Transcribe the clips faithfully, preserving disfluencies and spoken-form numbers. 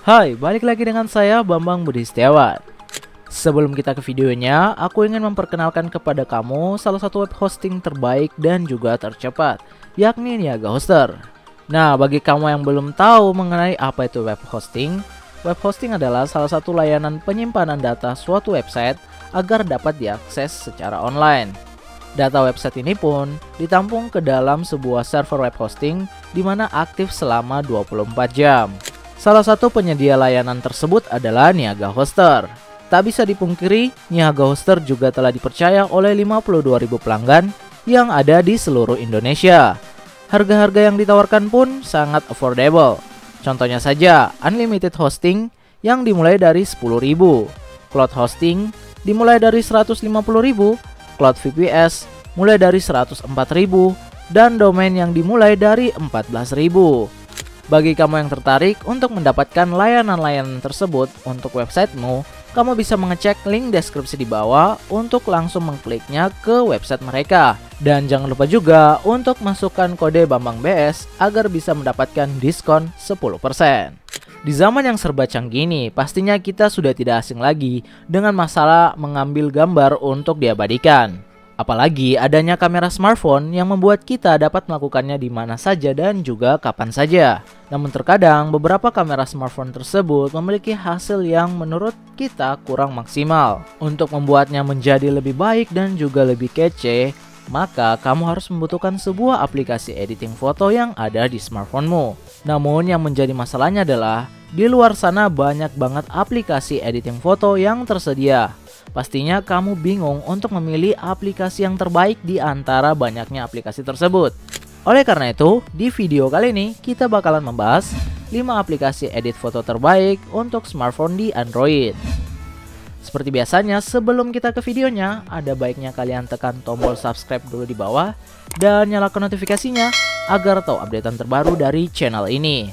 Hai, balik lagi dengan saya Bambang Budi Setiawan. Sebelum kita ke videonya, aku ingin memperkenalkan kepada kamu salah satu web hosting terbaik dan juga tercepat, yakni Niaga Hoster. Nah, bagi kamu yang belum tahu mengenai apa itu web hosting, web hosting adalah salah satu layanan penyimpanan data suatu website agar dapat diakses secara online. Data website ini pun ditampung ke dalam sebuah server web hosting di mana aktif selama dua puluh empat jam. Salah satu penyedia layanan tersebut adalah Niaga Hoster. Tak bisa dipungkiri, Niaga Hoster juga telah dipercaya oleh lima puluh dua ribu pelanggan yang ada di seluruh Indonesia. Harga-harga yang ditawarkan pun sangat affordable. Contohnya saja, unlimited hosting yang dimulai dari sepuluh ribu, cloud hosting dimulai dari seratus lima puluh ribu, cloud V P S mulai dari seratus empat ribu, dan domain yang dimulai dari empat belas ribu. Bagi kamu yang tertarik untuk mendapatkan layanan-layanan tersebut untuk websitemu, kamu bisa mengecek link deskripsi di bawah untuk langsung mengkliknya ke website mereka. Dan jangan lupa juga untuk masukkan kode Bambang B S agar bisa mendapatkan diskon sepuluh persen. Di zaman yang serba canggih ini, pastinya kita sudah tidak asing lagi dengan masalah mengambil gambar untuk diabadikan. Apalagi adanya kamera smartphone yang membuat kita dapat melakukannya di mana saja dan juga kapan saja. Namun terkadang beberapa kamera smartphone tersebut memiliki hasil yang menurut kita kurang maksimal. Untuk membuatnya menjadi lebih baik dan juga lebih kece, maka kamu harus membutuhkan sebuah aplikasi editing foto yang ada di smartphonemu. Namun yang menjadi masalahnya adalah di luar sana banyak banget aplikasi editing foto yang tersedia. Pastinya kamu bingung untuk memilih aplikasi yang terbaik di antara banyaknya aplikasi tersebut. Oleh karena itu, di video kali ini kita bakalan membahas lima aplikasi edit foto terbaik untuk smartphone di Android. Seperti biasanya, sebelum kita ke videonya, ada baiknya kalian tekan tombol subscribe dulu di bawah dan nyalakan notifikasinya agar tahu updatean terbaru dari channel ini.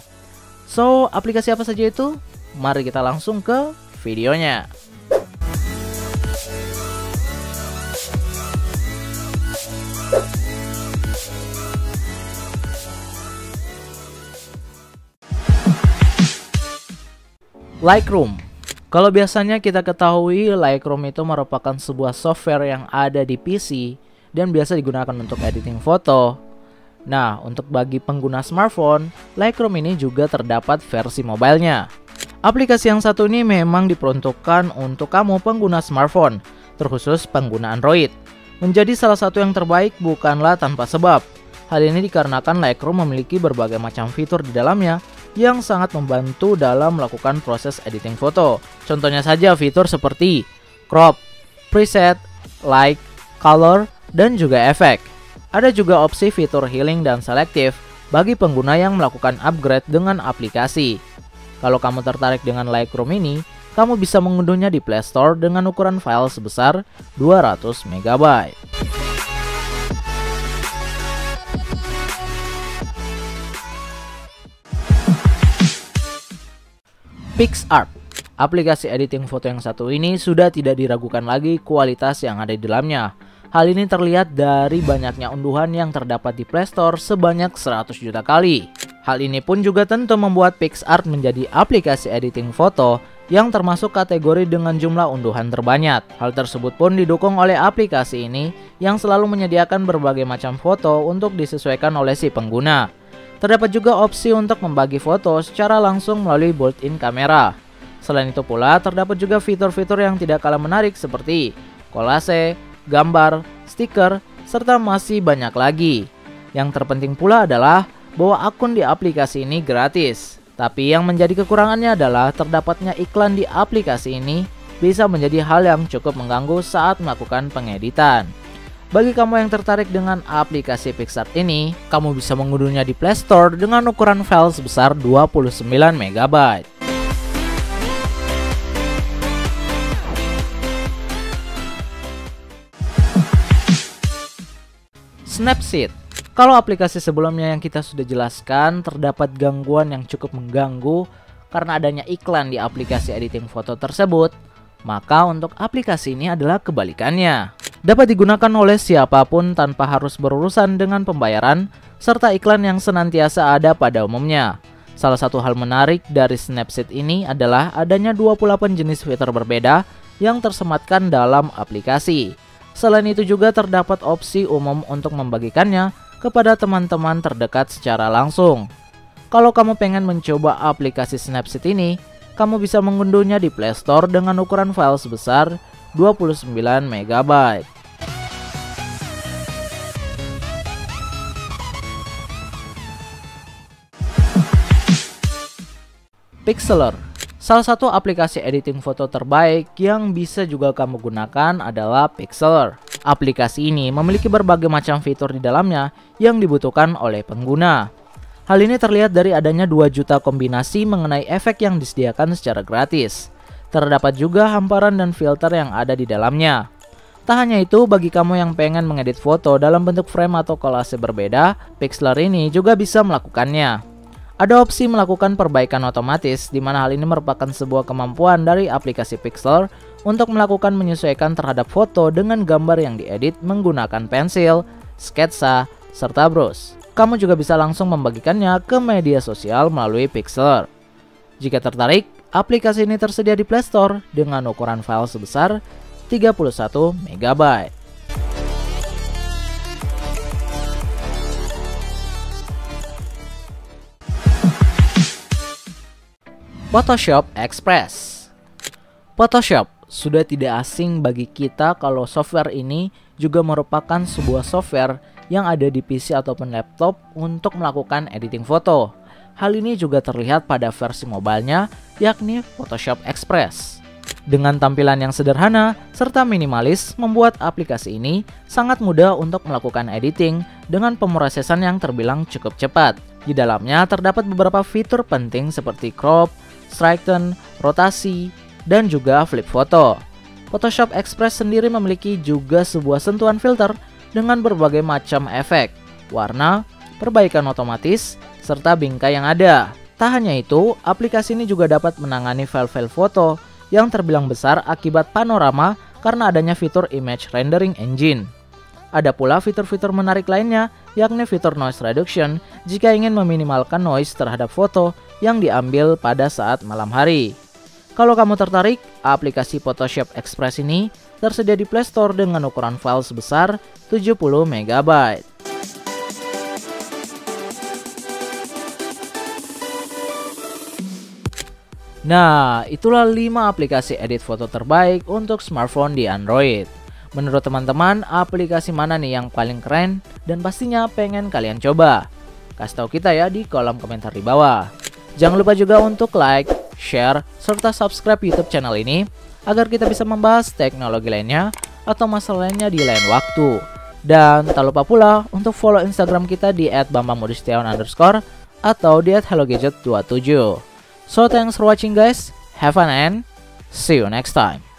So, aplikasi apa saja itu? Mari kita langsung ke videonya. Lightroom. Kalau biasanya kita ketahui Lightroom itu merupakan sebuah software yang ada di P C dan biasa digunakan untuk editing foto. Nah, untuk bagi pengguna smartphone, Lightroom ini juga terdapat versi mobilenya. Aplikasi yang satu ini memang diperuntukkan untuk kamu pengguna smartphone, terkhusus pengguna Android. Menjadi salah satu yang terbaik bukanlah tanpa sebab. Hal ini dikarenakan Lightroom memiliki berbagai macam fitur di dalamnya yang sangat membantu dalam melakukan proses editing foto. Contohnya saja fitur seperti crop, preset, light, color, dan juga efek. Ada juga opsi fitur healing dan selektif bagi pengguna yang melakukan upgrade dengan aplikasi. Kalau kamu tertarik dengan Lightroom ini, kamu bisa mengunduhnya di Play Store dengan ukuran file sebesar dua ratus megabyte. PicsArt. Aplikasi editing foto yang satu ini sudah tidak diragukan lagi kualitas yang ada di dalamnya. Hal ini terlihat dari banyaknya unduhan yang terdapat di Play Store sebanyak seratus juta kali. Hal ini pun juga tentu membuat PicsArt menjadi aplikasi editing foto yang termasuk kategori dengan jumlah unduhan terbanyak. Hal tersebut pun didukung oleh aplikasi ini yang selalu menyediakan berbagai macam foto untuk disesuaikan oleh si pengguna. Terdapat juga opsi untuk membagi foto secara langsung melalui built-in kamera. Selain itu pula, terdapat juga fitur-fitur yang tidak kalah menarik seperti kolase, gambar, stiker, serta masih banyak lagi. Yang terpenting pula adalah bahwa akun di aplikasi ini gratis. Tapi yang menjadi kekurangannya adalah terdapatnya iklan di aplikasi ini bisa menjadi hal yang cukup mengganggu saat melakukan pengeditan. Bagi kamu yang tertarik dengan aplikasi PicsArt ini, kamu bisa mengunduhnya di Play Store dengan ukuran file sebesar dua puluh sembilan megabyte. Snapseed. Kalau aplikasi sebelumnya yang kita sudah jelaskan, terdapat gangguan yang cukup mengganggu karena adanya iklan di aplikasi editing foto tersebut, maka untuk aplikasi ini adalah kebalikannya. Dapat digunakan oleh siapapun tanpa harus berurusan dengan pembayaran serta iklan yang senantiasa ada pada umumnya. Salah satu hal menarik dari Snapseed ini adalah adanya dua puluh delapan jenis fitur berbeda yang tersematkan dalam aplikasi. Selain itu juga terdapat opsi umum untuk membagikannya kepada teman-teman terdekat secara langsung. Kalau kamu pengen mencoba aplikasi Snapseed ini, kamu bisa mengunduhnya di Play Store dengan ukuran file sebesar dua puluh sembilan mega byte. Pixlr, salah satu aplikasi editing foto terbaik yang bisa juga kamu gunakan adalah Pixlr. Aplikasi ini memiliki berbagai macam fitur di dalamnya yang dibutuhkan oleh pengguna. Hal ini terlihat dari adanya dua juta kombinasi mengenai efek yang disediakan secara gratis. Terdapat juga hamparan dan filter yang ada di dalamnya. Tak hanya itu, bagi kamu yang pengen mengedit foto dalam bentuk frame atau kolase berbeda, Pixlr ini juga bisa melakukannya. Ada opsi melakukan perbaikan otomatis, di mana hal ini merupakan sebuah kemampuan dari aplikasi Pixlr untuk melakukan menyesuaikan terhadap foto dengan gambar yang diedit menggunakan pensil, sketsa, serta brush. Kamu juga bisa langsung membagikannya ke media sosial melalui Pixlr. Jika tertarik, aplikasi ini tersedia di Play Store dengan ukuran file sebesar tiga puluh satu mega byte. Photoshop Express. Photoshop sudah tidak asing bagi kita kalau software ini juga merupakan sebuah software yang ada di P C ataupun laptop untuk melakukan editing foto. Hal ini juga terlihat pada versi mobilenya, yakni Photoshop Express. Dengan tampilan yang sederhana serta minimalis, membuat aplikasi ini sangat mudah untuk melakukan editing dengan pemrosesan yang terbilang cukup cepat. Di dalamnya terdapat beberapa fitur penting seperti crop, straighten, rotasi, dan juga flip foto. Photoshop Express sendiri memiliki juga sebuah sentuhan filter dengan berbagai macam efek, warna, perbaikan otomatis, serta bingkai yang ada. Tak hanya itu, aplikasi ini juga dapat menangani file-file foto yang terbilang besar akibat panorama karena adanya fitur Image Rendering Engine. Ada pula fitur-fitur menarik lainnya, yakni fitur Noise Reduction jika ingin meminimalkan noise terhadap foto yang diambil pada saat malam hari. Kalau kamu tertarik, aplikasi Photoshop Express ini tersedia di Play Store dengan ukuran file sebesar tujuh puluh mega byte. Nah, itulah lima aplikasi edit foto terbaik untuk smartphone di Android. Menurut teman-teman, aplikasi mana nih yang paling keren dan pastinya pengen kalian coba? Kasih tahu kita ya di kolom komentar di bawah. Jangan lupa juga untuk like, share, serta subscribe YouTube channel ini agar kita bisa membahas teknologi lainnya atau masalah lainnya di lain waktu. Dan tak lupa pula untuk follow Instagram kita di et bambang budistiawan underscore atau di et hello gadget dua puluh tujuh. So thanks for watching guys, have fun and see you next time.